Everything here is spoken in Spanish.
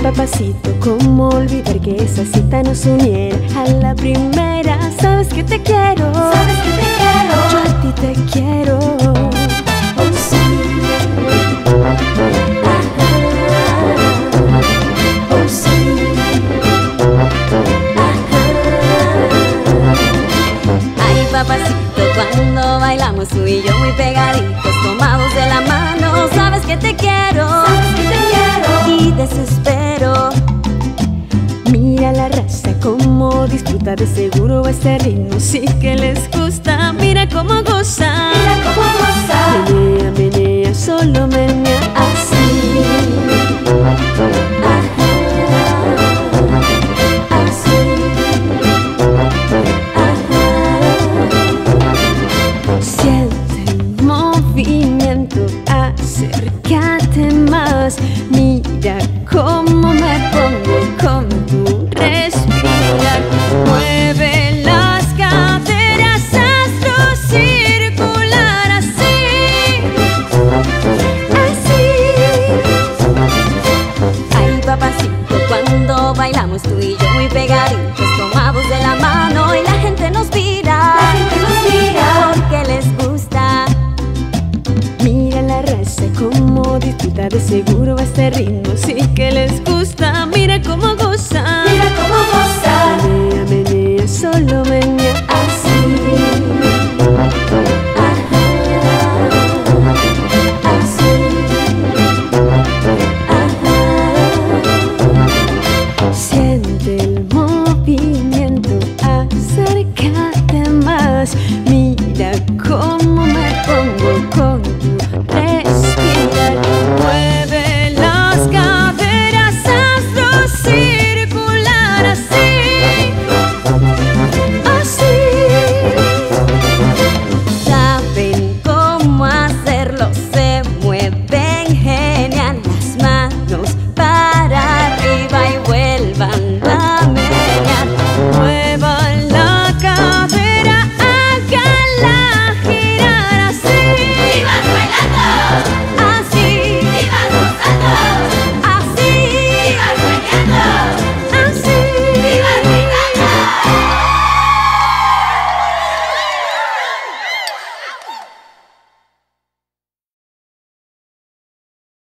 papacito, cómo olvidar que esa cita nos uniera a la primera. Sabes que te quiero, sabes que te quiero, yo a ti te quiero. oh sí, ajá, oh sí, ajá. Ay, papacito, cuando bailamos tú y yo muy pegaditos, tomados de la mano, sabes que te quiero, Sabes que te quiero, y desespero. Mira la raza cómo disfruta, de seguro este ritmo sí que les gusta. Mira cómo goza, mira cómo goza, menea, menea, solo menea así. ajá, así, ajá. Siente el movimiento, acércate más. Mira cómo me pongo con tu respirar. Mueve las caderas, hazlo circular así, así. Ay, papacito, cuando bailamos tú y yo muy pegaditos, tomados de la mano, y la gente nos mira, La gente nos mira, porque les gusta. Mira la raza cómo disfruta, de seguro este ritmo sí que les gusta. Mira cómo goza,